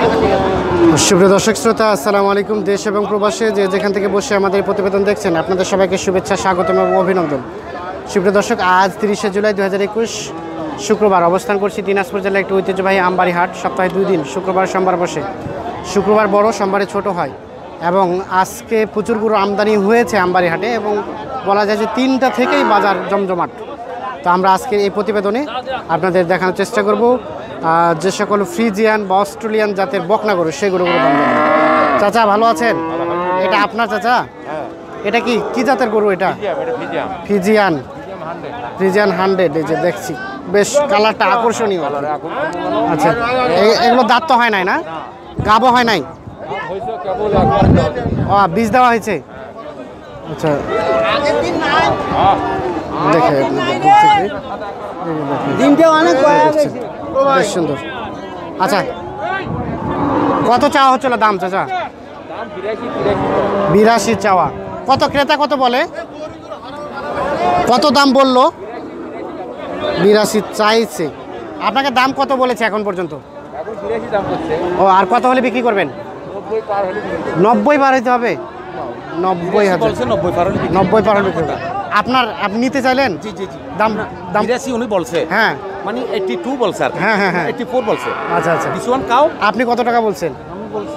সুপ্রিয় দর্শক শ্রোতা, আসসালামু আলাইকুম। দেশ এবং প্রবাসে যে যেখান থেকে বসে আমাদের প্রতিবেদন দেখছেন, আপনাদের সবাইকে শুভেচ্ছা, স্বাগতম এবং অভিনন্দন। সুপ্রিয় দর্শক, আজ 30শে জুলাই 2021 শুক্রবার অবস্থান করছি দিনাজপুর জেলার একটি ঐতিহ্যবাহী আমবাড়ি হাট। সপ্তাহে 2 দিন, শুক্রবার সোমবার বসে। শুক্রবার বড়, সোমবারে ছোট হয় এবং আজকে প্রচুর গরু আমদানি হয়েছে আমবাড়ি হাটে এবং বলা যায় যে 3টা থেকেই বাজার জমজমাট। তো আমরা আজকে এই প্রতিবেদনে আপনাদের দেখানোর চেষ্টা করব যে সকল ফ্রিজিয়ান বা অস্ট্রেলিয়ান জাতের বকনা গরু, সেই গরুগুলো দাম দেবেন। চাচা ভালো আছেন? এটা আপনার চাচা? এটা কি জাতের গরু? এটা ফ্রিজিয়ান 100। এই যে দেখছি বেশ কালারটা আকর্ষণীয়। আচ্ছা, এগুলো দাঁত তো হয় নাই না? গাবও হয় নাই? ও, বীজ দেওয়া হয়েছে। আচ্ছা, দেখে বেশ সুন্দর। আচ্ছা, কত চাওয়া হচ্ছিল দাম চাচা? 82 চাওয়া। কত ক্রেতা কত বলে? কত দাম বললো? 82 চাইছে। আপনাকে দাম কত বলেছে এখন পর্যন্ত? ও, আর কত হলে বিক্রি করবেন? 90 পার হইতে হবে। 90,000। 90 পার হলে বিক্রি করবেন। আপনি নিতে চাইলেন? জি জি জি। দাম 82 উনি বলছে। হ্যাঁ, মানে 82 বলছে আর। হ্যাঁ হ্যাঁ হ্যাঁ, 84 বলছে। আচ্ছা আচ্ছা। This one cow. আপনি কত টাকা বলছেন? আমি বলছি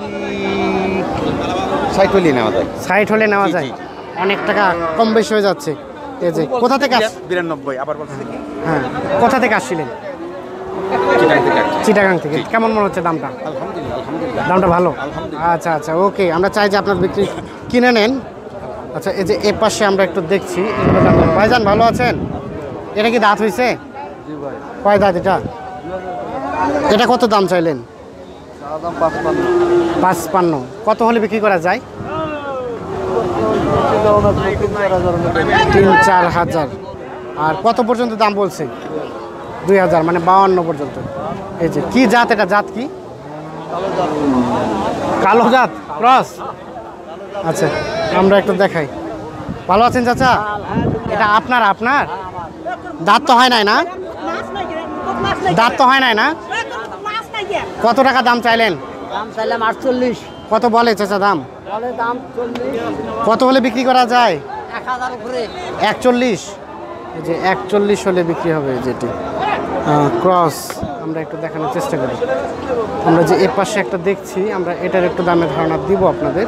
60 হলে নেওয়া যায়। 60 হলে নেওয়া যায়। অনেক টাকা কম বেশি হয়ে যাচ্ছে। এই যে কোথা থেকে 92 আবার বলছে কি? হ্যাঁ, কোথা থেকে আসছিলেন? চিটাগাং থেকে। কেমন মনে হচ্ছে দামটা? আলহামদুলিল্লাহ। দামটা ভালো? আলহামদুলিল্লাহ। আচ্ছা আচ্ছা, ওকে। আমরা চাই যে আপনার বিক্রি কিনে নেন। আচ্ছা, এই যে এ পাশে আমরা একটু দেখছি এগুলো দাম। ভাইজান ভালো আছেন? এটা কি দাঁত হয়েছে? কয় দাঁত এটা? এটা কত দাম চাইলেন? 55। কত হলে বিক্রি করা যায়? 3-4 হাজার। আর কত পর্যন্ত দাম বলছে? 2000, মানে 52 পর্যন্ত। এই যে কি জাত? এটা জাত কি? কালো জাত, ক্রস। আচ্ছা, আমরা একটু দেখাই। ভালো আছেন চাচা? এটা আপনার দাঁত তো হয় নাই না? দাঁত তো হয় নাই না? কত টাকা দাম চাইলেন? দাম চাইলাম 48। কত বলে চাচা দাম? বলে দাম 40। কত হলে বিক্রি করা যায়? 1000 উপরে। 41। এই যে 41 হলে বিক্রি হবে। যেটি ক্রস, আমরা একটু দেখানোর চেষ্টা করি। আমরা যে এ পাশে একটা দেখছি, আমরা এটার একটু দামে ধারণা দিব আপনাদের।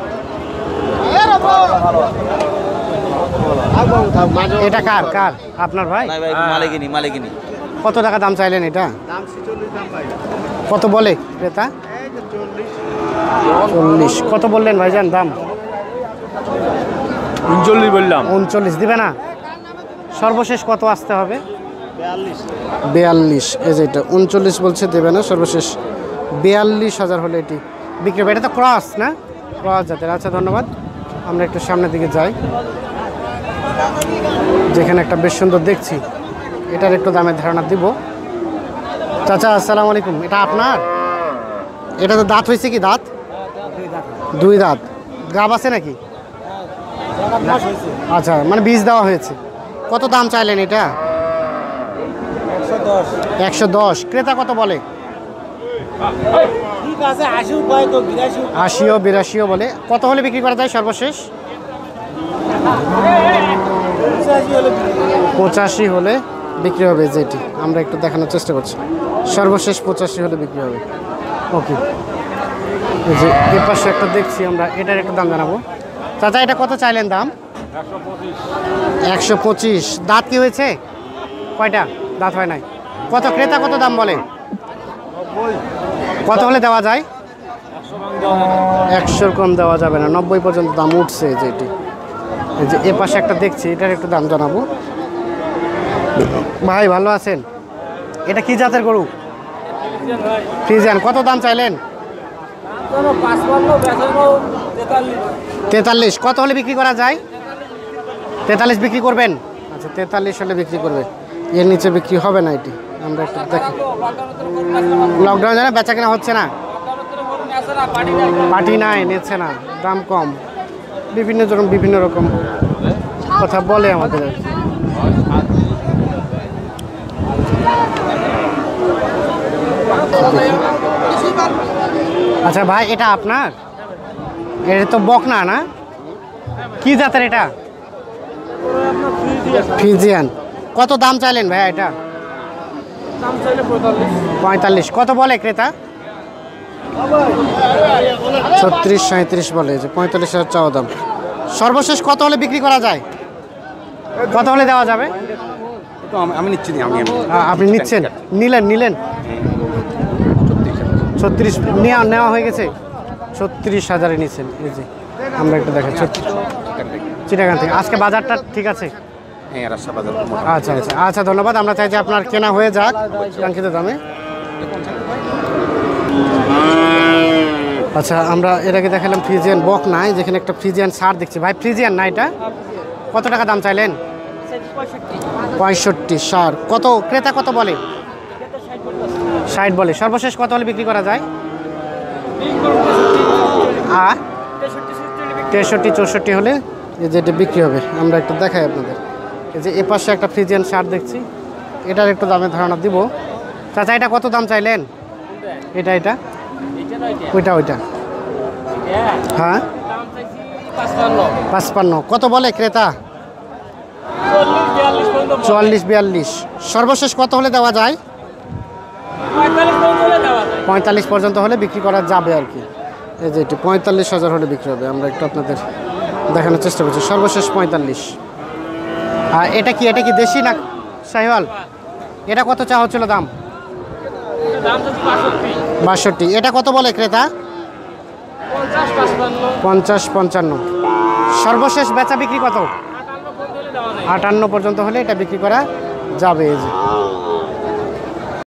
এটা কার? আপনার ভাই? মালিকিনি। কত টাকা দাম চাইলেন এটা? কত বলে ক্রেতা? 40। কত বললেন ভাইজান দাম? 39 বললাম। 39 দিবে না? সর্বশেষ কত আসতে হবে? 42। এই যে এটা 39 বলছে, দেবে না। সর্বশেষ 42,000 হলে এটি বিক্রি হবে। এটা তো ক্রস না? ক্রস জাতের। আচ্ছা, ধন্যবাদ। আমরা একটু সামনের দিকে যাই, যেখানে একটা বেশ সুন্দর দেখছি। এটার একটু দামের ধারণা দিব। চাচা আসসালামু আলাইকুম। এটা আপনার? এটা তো দাঁত হয়েছে কি? দাঁত 2 দাঁত। গাব আছে নাকি? আচ্ছা, মানে বীজ দেওয়া হয়েছে। কত দাম চাইলেন এটা? 110। ক্রেতা কত বলে? 80-82 বলে। কত হলে বিক্রি করা যায় সর্বশেষ? 85 হলে বিক্রি হবে। যেটি আমরা একটু দেখানোর চেষ্টা করছি, সর্বশেষ 85 হলে বিক্রি হবে। ওকে। এই যে এ পাশে একটা দেখছি, আমরা এটার একটু দাম জানাবো। চাচা এটা কত চাইলেন দাম? 125। দাঁত কি হয়েছে? কয়টা? দাঁত হয় নাই। কত ক্রেতা কত দাম বলে? কত হলে দেওয়া যায়? 100 কম দেওয়া যাবে না। 90 পর্যন্ত দাম উঠছে। যেটি এই যে এ পাশে একটা দেখছি, এটার একটু দাম জানাবো। ভাই ভালো আছেন? এটা কি জাতের গরু? ফ্রিজিয়ান। কত দাম চাইলেন? 43। কত হলে বিক্রি করা যায়? 43 বিক্রি করবেন? আচ্ছা, 43 হলে বিক্রি করবে। এর নিচে বিক্রি হবে না। এটি আমরা একটু দেখি। লকডাউন জানা বেচা কেনা হচ্ছে না, পার্টি নাই, নিচ্ছে না, দাম কম, বিভিন্ন জন বিভিন্ন রকম কথা বলে আমাদের। আচ্ছা ভাই, এটা আপনার? এটা তো বকনা না? কি জাতের এটা? ফ্রিজিয়ান। কত দাম চাইলেন ভাই এটা? 45। কত বলে ক্রেতা? 36-37 বলে, যে 45,000 চাওয়া দাম। সর্বশেষ কত হলে বিক্রি করা যায়? কত হলে দেওয়া যাবে? আমি নিচ্ছি না, আপনি নিচ্ছেন? নিলেন 36 নেওয়া হয়ে গেছে। 36,000 নিচ্ছেন। এই যে আমরা একটু দেখেন, চিটাগাং থেকে। আজকে বাজারটা ঠিক আছে? আচ্ছা আচ্ছা আচ্ছা, ধন্যবাদ। আমরা চাই যে আপনার কেনা হয়ে যাক কাঙ্ক্ষিত দামে। আচ্ছা, আমরা এর আগে দেখালাম ফ্রিজিয়ান বক নাই, যেখানে একটা ফ্রিজিয়ান সার দেখছি। ভাই ফ্রিজিয়ান না এটা? কত টাকা দাম চাইলেন? 65 সার। কত ক্রেতা কত বলে? 60 বলে। সর্বশেষ কত হলে বিক্রি করা যায়? 63-64 হলে এই যে এটা বিক্রি হবে। আমরা একটু দেখাই আপনাদের। এই যে এপাশে একটা ফ্রিজিয়ান সার দেখছি, এটার একটু দামের ধারণা দিব। চাচা এটা কত দাম চাইলেন? এটা ওইটা হ্যাঁ 55। কত বলে ক্রেতা? 44-42। সর্বশেষ কত হলে দেওয়া যায়? 45 পর্যন্ত হলে বিক্রি করা যাবে আর কি। এই যে এটি 45,000 হলে বিক্রি হবে। আমরা একটু আপনাদের দেখানোর চেষ্টা করছি। সর্বশেষ 45। আর এটা কি দেশি না শাহিওয়াল? এটা কত চা হচ্ছিল দাম? 62। এটা কত বলে ক্রেতা? 50-55। সর্বশেষ বেচা বিক্রি কত? 58 পর্যন্ত হলে এটা বিক্রি করা যাবে। এই যে